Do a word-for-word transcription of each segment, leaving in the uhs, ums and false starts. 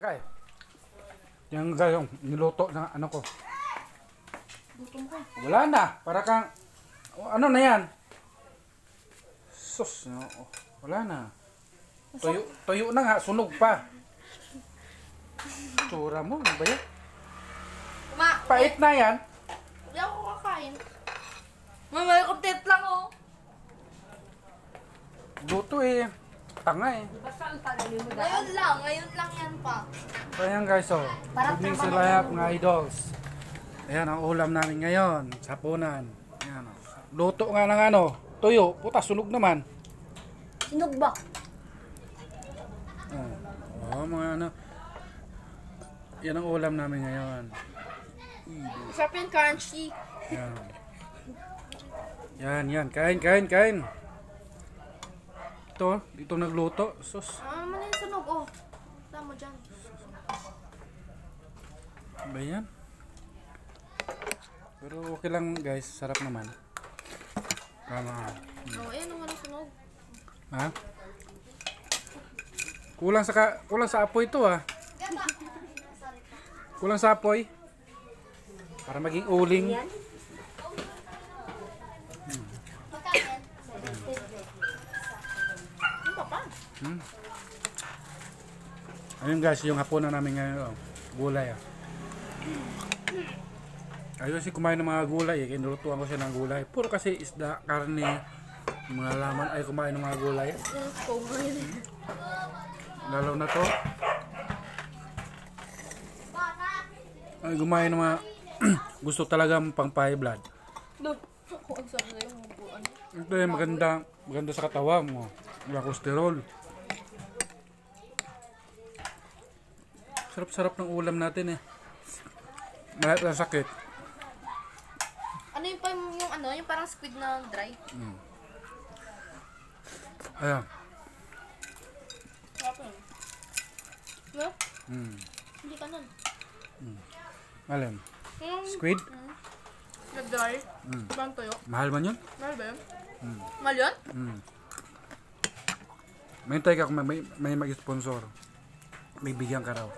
Kay. Yung gayong niluto ng ano ko. Gutom ko. Wala na. Para kang ano na yan? Sus, no. Oh, wala na. Tuyo, tuyo na nga, sunog pa. Tsura mo, ano ba yan? Ma, Pait na yan. hindi ako kakain. Mamaya update lang oh. Luto eh. Tanga eh. Ngayon lang, ngayon lang yan pa. So ayan guys, oh. Good morning sa lahat mga idols. Ayan ang ulam namin ngayon. Sapunan. Ayan, oh. Luto nga ng ano. Tuyo. Puta, sunog naman. Sinog ba? Oh, oh mga ano. Yan ang ulam namin ngayon. Sarap yung crunchy. Yan. Yan, yan. Kain, kain, kain. Ito, dito nagluto. Sus. Ah, ano yung sunog oh. Tama mo dyan. Ba yan? Pero okay lang guys. Sarap naman. Tama. Oh, ayan naman ang sunog. Ha? Kulang sa ka, kulang sa apoy ito ah. Kulang sa apoy. Para maging uling. Hmm. Hmm. Ayun guys, yung hapunan namin ngayon, oh, gulay ah. Ayun kasi kumain ng mga gulay eh, kinulutuan ko siya ng gulay. Puro kasi isda, karne, mga laman ay kumain ng mga gulay. Lalo na to. Ay kumain ng mga gusto talagang pang high blood. Ako ang sarap na yung buwan. Ito yung maganda, maganda sa katawan mo. Wala kolesterol. Sarap-sarap ng ulam natin eh. Malat na sakit. Ano yung, yung, yung ano, yung parang squid na dry? Hmm. Ayan. Sarap yun. No? Hmm. Hindi ka nun. Hmm. Alin? Yung Squid? mm, na dry. Hmm. Ibang tuyo. Mahal man yun? Mahal ba yun? Hmm. Mahal yun? Hmm. Mahintay ka kung may, may mag-sponsor. May bigyan ka raw.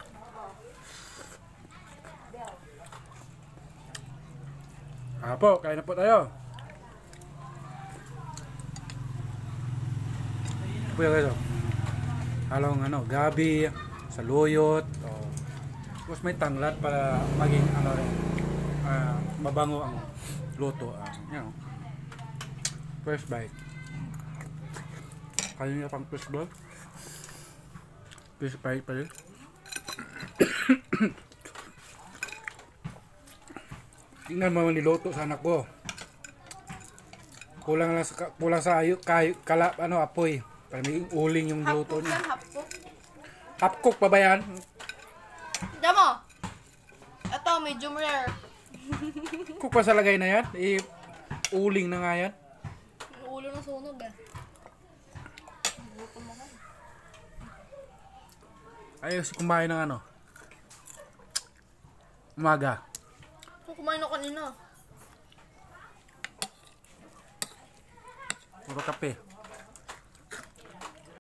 Apo, kain na po tayo. Ito yung guys, oh. Halong ano, gabi, saluyot, oh. Tapos may tanglad para maging ano rin, uh, mabango ang luto. Uh, you know. First bite. Kaya niya pang first bite. First bite pa rin. Tingnan mo niluto sa anak ko. Kulang lang sa kulang sa ayo kay kala ano apoy. Para maging uling yung luto niya. Half cook. Half cook pa ba yan? Diyan mo. Ito, medium rare. Cook pa sa lagay na yan? I uling na nga yan. Yung ulo na sunog eh. Gutom ako. Ayos kumain ng ano. Umaga. So, kumain ako kanina. Puro kape.